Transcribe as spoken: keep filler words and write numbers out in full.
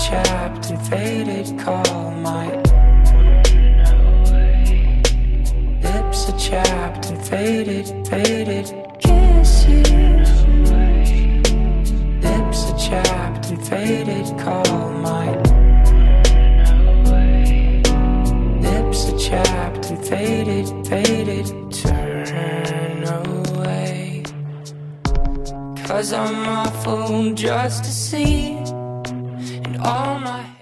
chapped and faded, call my lips are chapped and faded, faded kisses. Lips are chapped and faded, call my lips are chapped and faded, faded, turn away. Cause I'm awful just to see, and all my